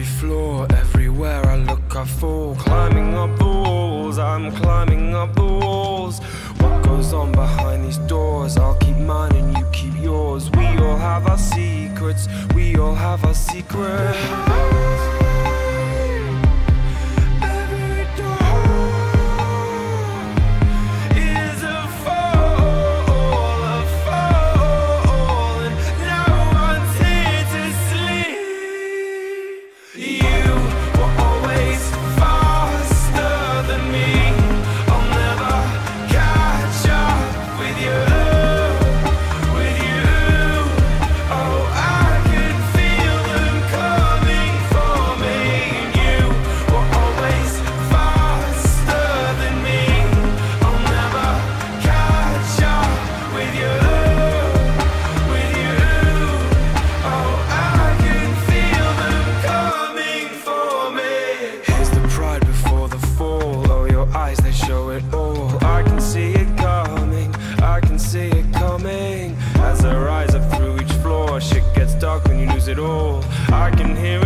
every floor, everywhere I look I fall. Climbing up the walls, I'm climbing up the walls. What goes on behind these doors? I'll keep mine and you keep yours. We all have our secrets, we all have our secrets. As I rise up through each floor, shit gets dark when you lose it all. I can hear